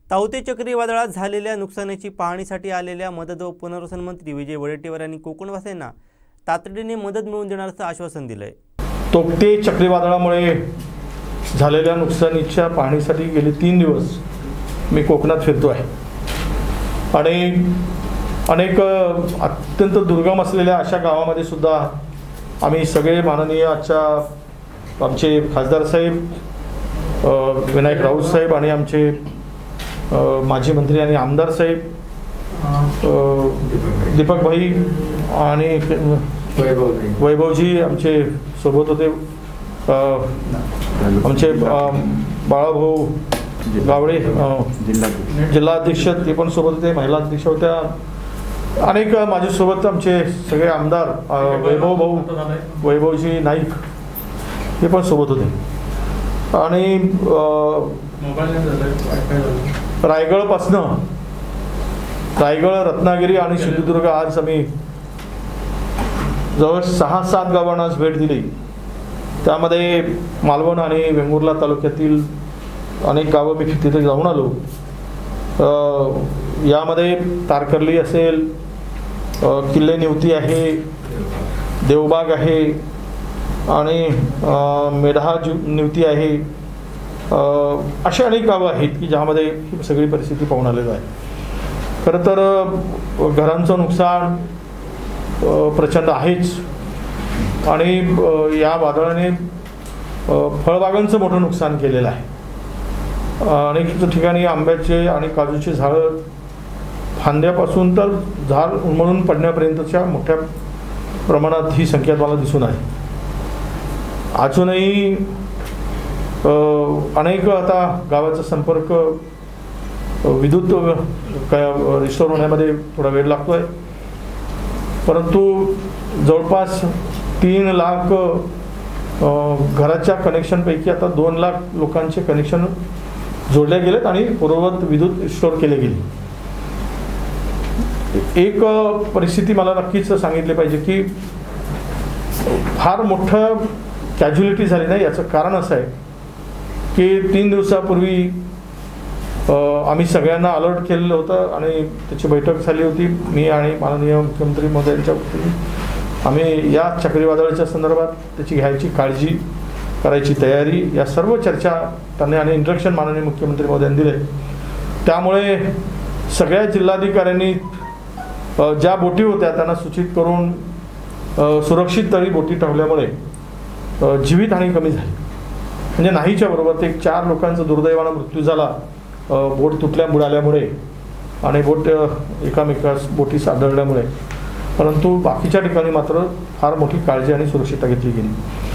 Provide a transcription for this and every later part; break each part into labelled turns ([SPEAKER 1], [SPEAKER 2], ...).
[SPEAKER 1] ताऊते चक्रीवादळात झालेल्या नुकसानीची पाहणीसाठी आलेल्या मदत व पुनर्वसन मंत्री विजय वडेट्टीवार यांनी कोकणवासियांना तातडीने मदत मिळवून देण्याचं आश्वासन दिलंय।
[SPEAKER 2] ताऊते चक्रीवादळामुळे झालेल्या नुकसानीच्या पाहणीसाठी गेले 3 दिवस मी कोकणात फिरतो आहे आणि अनेक अत्यंत दुर्गम असलेल्या अशा गावामध्ये सुद्धा आम्ही सगळे माननीय आमचे खासदार साहेब विनायक राऊत साहेब आणि आमचे माजी मंत्री आणि आमदार साहेब दीपक भाई आणि वैभवजी आमचे सोबत होते, आमचे बाळाभाऊ गावडे जिल्हाध्यक्ष ते पण सोबत होते, महिला अध्यक्ष होत्या, अनेक माझ्यासोबत आमचे सगळे आमदार वैभवजी नाईक हे पण सोबत होते आणि रायगड रत्नागिरी आणि सिंधुदुर्ग आज आम्ही जवळ 6-7 गावांना आज भेट दिली। त्यामध्ये मालवण आणि वेंगुर्ला तालुक्यातील अनेक गावं मी तिथे जाऊन आलो। यामध्ये तारकर्ली असेल, किल्ले निवती आहे, देवबाग आहे आणि मेढा निवती आहे, अशी अनेक गावं आहेत की ज्यामध्ये ही सगळी परिस्थिती पाहून आलेली आहे। खरं तर घरांचं नुकसान प्रचंड आहेच आणि या वादळाने फळबागांचं मोठं नुकसान केलेलं आहे। अनेक ठिकाणी आंब्याचे आणि काजूची झाडं फांद्यापासून तर झाड उन्मळून पडण्यापर्यंतच्या मोठ्या प्रमाणात ही संख्या मला दिसून आहे। अजूनही अनेक आता गावाचा संपर्क विद्युत रिस्टोर होण्यामध्ये थोडा वेळ लागतोय, परंतु जवळपास 3 लाख घराच्या कनेक्शनपैकी आता 2 लाख लोकांचे कनेक्शन जोडले गेलेत आणि पूर्ववत विद्युत रिस्टोर केले गेले। एक परिस्थिती मला नक्कीच सांगितली पाहिजे की फार मोठं कॅज्युअलिटी झाली नाही। याचं कारण असं आहे की 3 दिवसापूर्वी आम्ही सगळ्यांना अलर्ट केलेलं होतं आणि त्याची बैठक झाली होती। मी आणि माननीय मुख्यमंत्री महोदयांच्या वतीने आम्ही या चक्रीवादळाच्या संदर्भात त्याची घ्यायची काळजी करायची तयारी या सर्व चर्चा त्यांनी आणि इंस्ट्रक्शन माननीय मुख्यमंत्री महोदयांनी दिले। त्यामुळे सगळ्या जिल्हाधिकाऱ्यांनी ज्या बोटी होत्या त्यांना सूचित करून सुरक्षित तळी बोटी ठेवल्यामुळे जीवितहानी कमी झाली। म्हणजे नाहीच्या बरोबर ते 4 लोकांचा दुर्दैवानं मृत्यू झाला बोट बुडाल्यामुळे आणि बोट एकामेकास बोटीस आदळल्यामुळे, परंतु बाकीच्या ठिकाणी मात्र फार मोठी काळजी आणि सुरक्षितता घेतली गेली।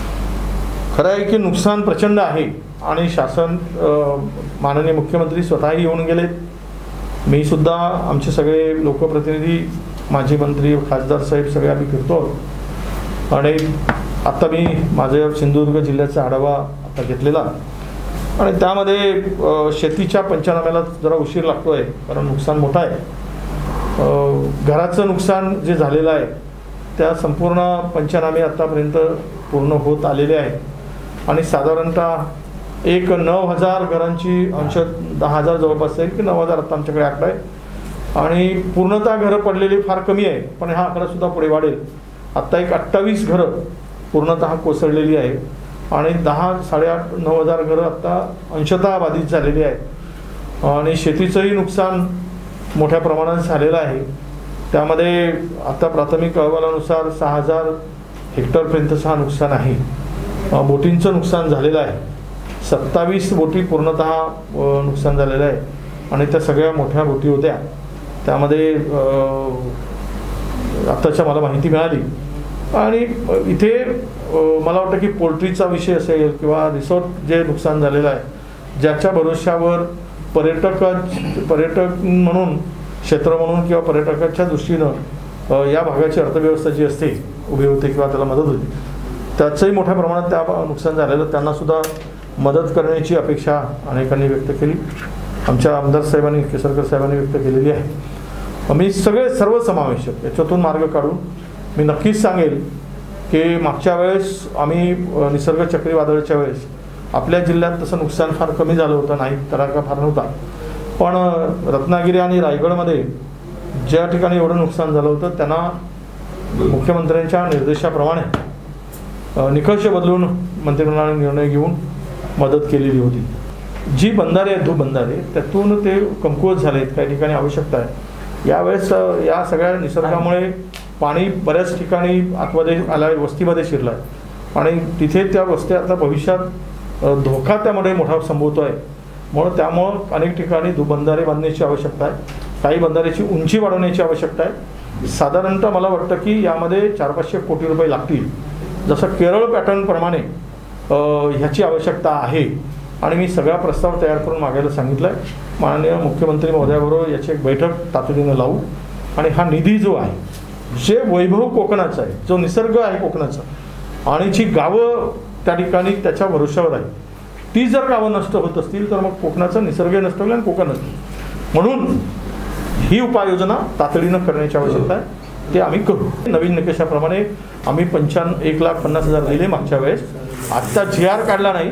[SPEAKER 2] खरं आहे की नुकसान प्रचंड आहे आणि शासन माननीय मुख्यमंत्री स्वतःही येऊन गेलेत। मी सुद्धा आमचे सगळे लोकप्रतिनिधी माजी मंत्री खासदार साहेब सगळे आम्ही फिरतो आणि आता मी माझ्या सिंधुदुर्ग जिल्ह्याचा आढावा आता घेतलेला आणि त्यामध्ये शेतीच्या पंचनाम्याला जरा उशीर लागतोय कारण नुकसान मोठं आहे। घराचं नुकसान जे झालेलं आहे त्या संपूर्ण पंचनामे आतापर्यंत पूर्ण होत आलेले आहेत आणि साधारणतः एक 9,000 घरांची अंश 10,000 जवळपास आहे की 9,000 आता आमच्याकडे आकडा आहे आणि पूर्णतः घरं पडलेली फार कमी आहे, पण हा आकडा सुद्धा पुढे वाढेल। आत्ता एक 28 घरं पूर्णतः कोसळलेली आहे आणि 10-9,000 घरं आत्ता अंशतः बाधित झालेली आहेत आणि शेतीचंही नुकसान मोठ्या प्रमाणात झालेलं आहे। त्यामध्ये आता प्राथमिक अहवालानुसार 6,000 हेक्टरपर्यंतचं हा नुकसान आहे। बोटींचं नुकसान झालेलं आहे, 27 बोटी पूर्णतः नुकसान झालेलं आहे आणि त्या सगळ्या मोठ्या बोटी होत्या। त्यामध्ये आत्ताच्या मला माहिती मिळाली आणि इथे मला वाटतं की पोल्ट्रीचा विषय असेल किंवा रिसॉर्ट जे नुकसान झालेलं आहे ज्याच्या भरोश्यावर पर्यटक म्हणून क्षेत्र म्हणून किंवा पर्यटकाच्या दृष्टीनं या भागाची अर्थव्यवस्था जी असते उभी होते किंवा त्याला मदत होते, त्याचंही मोठ्या प्रमाणात त्या नुकसान झालेलं त्यांनासुद्धा मदत करण्याची अपेक्षा अनेकांनी व्यक्त केली। आमच्या आमदार साहेबांनी केसरकर साहेबांनी व्यक्त केलेली आहे। मी सर्व समावेशक याच्यातून मार्ग काढून मी नक्कीच सांगेल की मागच्या वेळेस आम्ही निसर्ग चक्रीवादळाच्या वेळेस आपल्या जिल्ह्यात तसं नुकसान फार कमी झालं होतं, नाही तडाखा फार नव्हता, पण रत्नागिरी आणि रायगडमध्ये ज्या ठिकाणी एवढं नुकसान झालं होतं त्यांना मुख्यमंत्र्यांच्या निर्देशाप्रमाणे निकष बदलून मंत्रिमंडळाने निर्णय घेऊन मदत केलेली होती. जी बंधारे आहेत बंधारे त्यातून ते कमकुवत झालेत, काही ठिकाणी आवश्यकता आहे. यावेळेस या सगळ्या निसर्गामुळे पाणी बऱ्याच ठिकाणी आतमध्ये आलं, वस्तीमध्ये शिरलं आहे आणि तिथे त्या वस्त्या आता भविष्यात धोका त्यामध्ये मोठा संभवतो आहे. म्हणून त्यामुळं अनेक ठिकाणी बंधारे बांधण्याची आवश्यकता आहे, काही बंधाऱ्याची उंची वाढवण्याची आवश्यकता आहे. साधारणतः मला वाटतं की यामध्ये 400-500 कोटी रुपये लागतील. जसं केरळ पॅटर्नप्रमाणे ह्याची आवश्यकता आहे आणि मी सगळा प्रस्ताव तयार करून मागायला सांगितलं आहे. माननीय मुख्यमंत्री महोदयाबरोबर याची एक बैठक तातडीनं लावू आणि हा निधी जो आहे, जे वैभव कोकणाचा आहे, जो निसर्ग आहे कोकणाचा आणि जी गावं त्या ठिकाणी त्याच्या भरोश्यावर आहे, ती जर गावं नष्ट होत असतील तर मग कोकणाचा निसर्ग नष्ट होईल आणि कोकण नष्ट होईल. म्हणून ही उपाययोजना तातडीनं करण्याची आवश्यकता आहे, ते आम्ही करू. नवीन निकषाप्रमाणे आम्ही 1,50,000 दिले मागच्या वेळेस. आत्ता GR काढला नाही,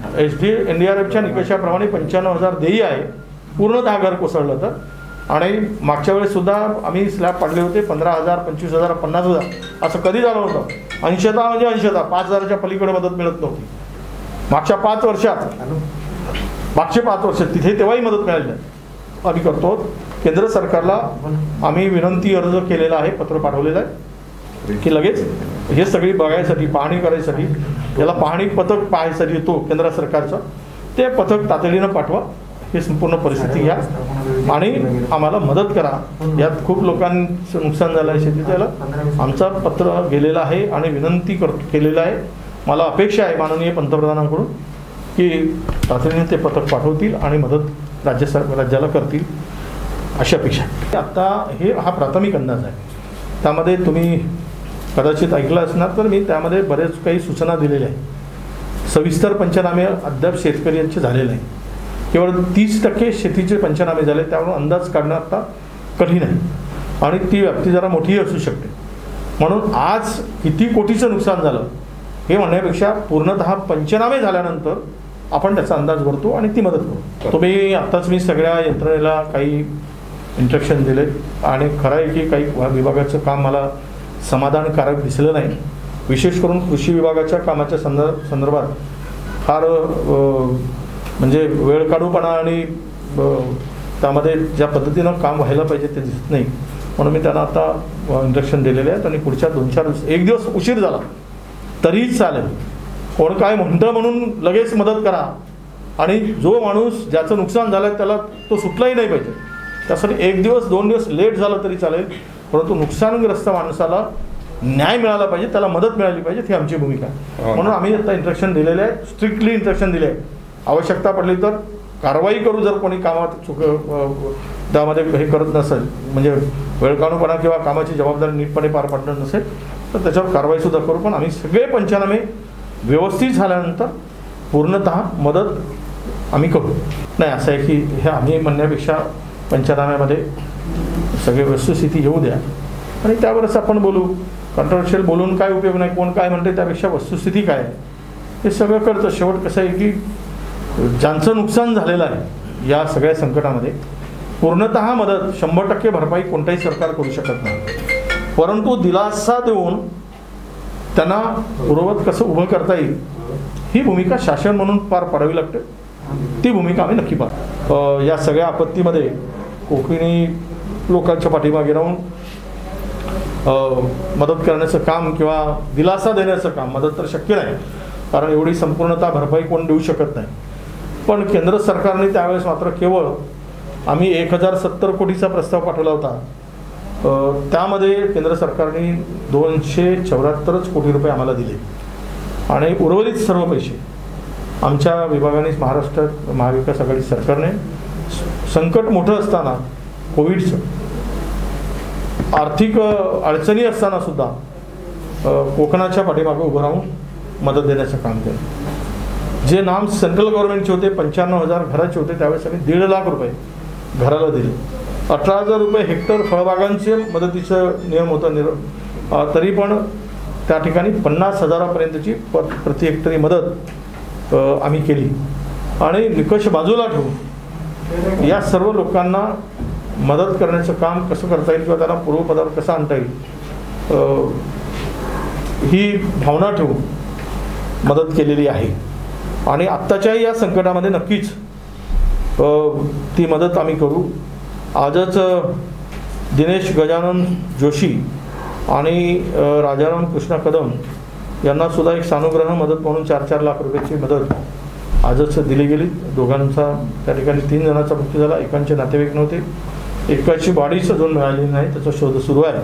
[SPEAKER 2] NDRFच्या निकषाप्रमाणे 95,000 देई आहे पूर्णतः घर कोसळलं तर. आणि मागच्या वेळेस सुद्धा आम्ही स्लॅब पाडले होते 15,000, 25,000, 50,000 असं कधी झालं होतं. 80 म्हणजे 80, 5,000च्या पलीकडे मदत मिळत नव्हती मागच्या 5 वर्षात. मागचे 5 वर्ष तिथे तेव्हाही मदत मिळाली नाही. आम्ही करतो. केंद्र सरकारला आम्ही विनंती अर्ज केलेला आहे, पत्र पाठवलेलं आहे की लगेच हे सगळी बघायसाठी, पाहणी करायसाठी, याला पाहणी पथक पाहायसाठी येतो केंद्र सरकारचं, ते पथक तातडीनं पाठवा, ही संपूर्ण परिस्थिती घ्या आणि आम्हाला मदत करा. यात खूप लोकांचं नुकसान झालं आहे शेतीचं. याला आमचा पत्र गेलेलं आहे आणि विनंती केलेलं आहे. मला अपेक्षा आहे माननीय पंतप्रधानांकडून की तातडीने ते पथक पाठवतील आणि मदत राज्याला करतील, अशी अपेक्षा आहे. आत्ता हा प्राथमिक अंदाज आहे. त्यामध्ये तुम्ही कदाचित ऐकलं असणार तर मी त्यामध्ये बरेच काही सूचना दिलेल्या आहेत. सविस्तर पंचनामे अद्याप शेतकऱ्यांचे झालेले नाही. केवळ 30% शेतीचे पंचनामे झाले, त्यावरून अंदाज काढणं आता कठीण आहे आणि ती व्याप्ती जरा मोठीही असू शकते. म्हणून आज किती कोटीचं नुकसान झालं हे म्हणण्यापेक्षा पूर्णतः पंचनामे झाल्यानंतर आपण त्याचा अंदाज भरतो आणि ती मदत करू. तुम्ही आत्ताच मी सगळ्या यंत्रणेला काही इंस्ट्रक्शन दिले आणि खरं आहे की काही विभागाचं काम मला समाधानकारक दिसलं नाही. विशेष करून कृषी विभागाच्या कामाच्या संदर्भात फार म्हणजे वेळ काढूपणा आणि त्यामध्ये ज्या पद्धतीनं काम व्हायला पाहिजे ते दिसत नाही. म्हणून मी त्यांना आता इंस्ट्रक्शन दिलेले आहेत आणि पुढच्या 2-4 दिवस, 1 दिवस उशीर झाला तरीही चालेल, कोण काय म्हणतं म्हणून लगेच मदत करा आणि जो माणूस ज्याचं नुकसान झालं त्याला तो सुटलाही नाही पाहिजे. त्यासाठी 1 दिवस 2 दिवस लेट झालं तरी चालेल, परंतु नुकसानग्रस्त माणसाला न्याय मिळाला पाहिजे, त्याला मदत मिळाली पाहिजे, ही आमची भूमिका आहे. म्हणून आम्ही आता इंस्ट्रक्शन दिलेले आहे, स्ट्रिक्टली इंस्ट्रक्शन दिले आहे. आवश्यकता पडली तर कारवाई करू जर कोणी कामात त्यामध्ये हे करत नसेल, म्हणजे वेळकाणूपणा किंवा कामाची जबाबदारी नीटपणे पार पाडणार नसेल तर त्याच्यावर कारवाईसुद्धा करू. पण आम्ही सगळे पंचनामे व्यवस्थित झाल्यानंतर पूर्णतः मदत आम्ही करू. नाही असं आहे की हे आम्ही म्हणण्यापेक्षा पंचनाम्यामध्ये सगळे वस्तुस्थिती येऊ द्या आणि त्यावरच आपण बोलू. कंट्रोवर्शियल बोलून काय उपयोग नाही, कोण काय म्हणते त्यापेक्षा वस्तुस्थिती काय आहे हे सगळं करतं. शेवट कसं आहे की ज्यांचं नुकसान झालेलं आहे या सगळ्या संकटामध्ये पूर्णतः मदत 100% भरपाई कोणताही सरकार करू शकत नाही, परंतु दिलासा देऊन त्यांना पूर्ववत कसं उभं करता येईल ही भूमिका शासन म्हणून पार पाडावी लागते. ती भूमिका आम्ही नक्की पाहतो. या सगळ्या आपत्तीमध्ये कोकणी लोकांच्या पाठीमागे राहून मदत करण्याचं काम किंवा दिलासा देण्याचं काम, मदत तर शक्य नाही कारण एवढी संपूर्णतः भरपाई कोण देऊ शकत नाही. पण केंद्र सरकारने त्यावेळेस मात्र केवळ आम्ही 1,070 कोटीचा प्रस्ताव पाठवला होता, त्यामध्ये केंद्र सरकारने 274 कोटी रुपये आम्हाला दिले आणि उर्वरित सर्व पैसे आमच्या विभागाने महाराष्ट्र महाविकास आघाडी सरकारने संकट मोठं असताना, कोविडचं आर्थिक अडचणी असताना सुद्धा कोकणाच्या पाठीमागे उभं राहून मदत देण्याचं काम केलं. जे नाम सेंट्रल गव्हर्नमेंटचे होते 95,000 घराचे होते त्यावेळेस आम्ही 1.5 लाख रुपये घराला दिले. 18,000 रुपये हेक्टर फळबागांचे मदतीचं नियम होता, तरी पण त्या ठिकाणी 50,000पर्यंतची प्रति हेक्टरी मदत आम्ही केली आणि निकष बाजूला ठेवून या सर्व लोकांना मदत करण्याचं काम कसं करता येईल किंवा त्यांना पूर्वपदावर कसं आणता येईल ही भावना ठेवून मदत केलेली आहे. आणि आत्ताच्याही या संकटामध्ये नक्कीच ती मदत आम्ही करू. आजच दिनेश गजानन जोशी आणि राजाराम कृष्णा कदम यांना सुद्धा एक सानुग्रह मदत म्हणून 4-4 लाख रुपयाची मदत आजच दिली गेली. दोघांचा त्या ठिकाणी 3 जणांचा मृत्यू झाला. एकांचे नातेवाईक नव्हते. एकाची बॉडीच अजून मिळाली नाही, त्याचा शोध सुरू आहे.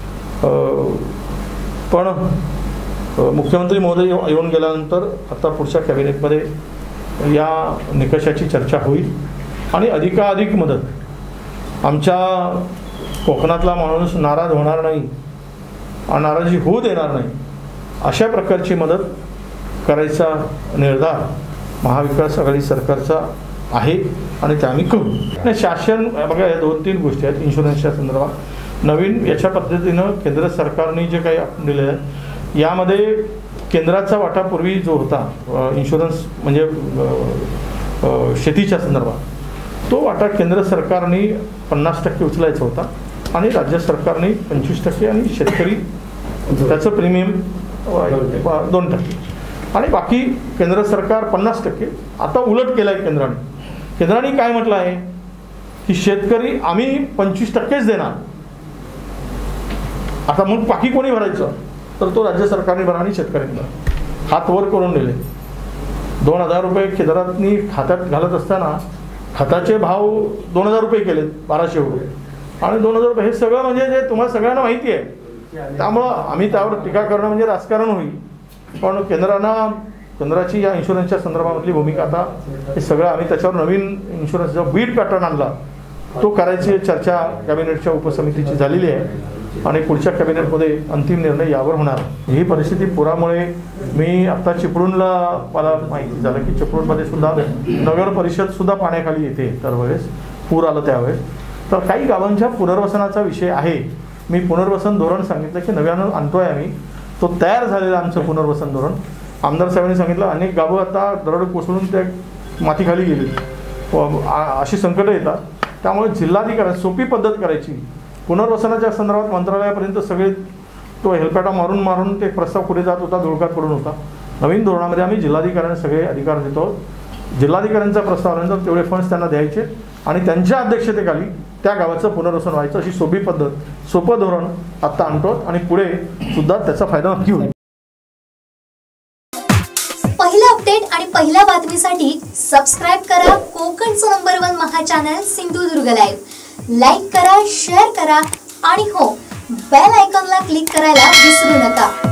[SPEAKER 2] पण मुख्यमंत्री महोदय येऊन गेल्यानंतर आता पुढच्या कॅबिनेटमध्ये या निकषाची चर्चा होईल आणि अधिकाधिक मदत. आमच्या कोकणातला माणूस नाराज होणार नाही, नाराजी होऊ देणार नाही, अशा प्रकारची मदत करायचा निर्धार महाविकास आघाडी सरकारचा आहे आणि ते आम्ही करू. शासन बघा, या 2-3 गोष्टी आहेत इन्शुरन्सच्या संदर्भात. नवीन याच्या पद्धतीनं केंद्र सरकारने जे काही दिलेलं आहे यामध्ये केंद्राचा वाटा पूर्वी जो होता इन्शुरन्स म्हणजे शेतीच्या संदर्भात, तो वाटा केंद्र सरकारने 50% उचलायचा होता आणि राज्य सरकारने 25% आणि शेतकरी त्याचं प्रीमियम 2% आणि बाकी केंद्र सरकार 50%. आता उलट केलं आहे केंद्राने काय म्हटलं आहे की शेतकरी आम्ही 25%च देणार. आता मग बाकी कोणी भरायचं, तर तो राज्य सरकारने भरा आणि शेतकऱ्यांनी भरा. हात वर करून दिले. 2000 रुपये केंद्रातनी खात्यात घालत असताना खताचे भाव 2000 रुपये केले, 1200 रुपये आणि 2000 रुपये. हे सगळं म्हणजे जे तुम्हाला सगळ्यांना माहिती आहे. त्यामुळं आम्ही त्यावर टीका करणं म्हणजे राजकारण होईल. पण केंद्राची या इन्शुरन्सच्या संदर्भामधली भूमिका आता हे सगळं आम्ही त्याच्यावर नवीन इन्शुरन्स जो बीड पॅटर्न आणला तो करायची चर्चा कॅबिनेटच्या उपसमितीची झालेली आहे आणि पुढच्या कॅबिनेटमध्ये अंतिम निर्णय यावर होणार. ही परिस्थिती पुरामुळे मी आता चिपळूणला मला माहिती झालं की चिपळूणमध्ये सुद्धा नगर परिषद सुद्धा पाण्याखाली येते दरवेळेस पूर आलं त्यावेळेस. तर काही गावांच्या पुनर्वसनाचा विषय आहे. मी पुनर्वसन धोरण सांगितलं की नव्यानं आणतोय आम्ही, तो तयार झालेला आमचं पुनर्वसन धोरण. आमदार साहेबांनी सांगितलं अनेक गावं आता दरड कोसळून त्या मातीखाली गेली, अशी संकटं येतात. त्यामुळे जिल्हाधिकारी सोपी पद्धत करायची. पुनर्वसनाच्या संदर्भात मंत्रालयापर्यंत सगळे तो हेलपाटा मारून ते प्रस्ताव पुढे जात होता, धुळकात पडून होता. नवीन धोरणामध्ये आम्ही जिल्हाधिकाऱ्यांना सगळे अधिकार देतो. जिल्हाधिकाऱ्यांचा प्रस्ताव आल्यानंतर तेवढे फंड्स त्यांना द्यायचे आणि त्यांच्या अध्यक्षतेखाली त्या गावाचं पुनर्वसन व्हायचं. अशी सोपी पद्धत, सोपं धोरण आत्ता आणतो आणि पुढे सुद्धा त्याचा फायदा नक्की होईल.
[SPEAKER 3] पहिला अपडेट आणि पहिल्या बातमीसाठी सबस्क्राइब करा कोकणचं नंबर 1 महा चॅनल सिंधुदुर्ग लाईव्ह. लाईक करा, शेअर करा आणि हो, बेल आयकॉनला क्लिक करायला विसरू नका.